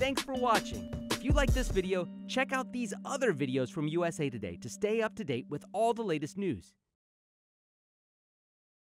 Thanks for watching. If you like this video, check out these other videos from USA Today to stay up to date with all the latest news.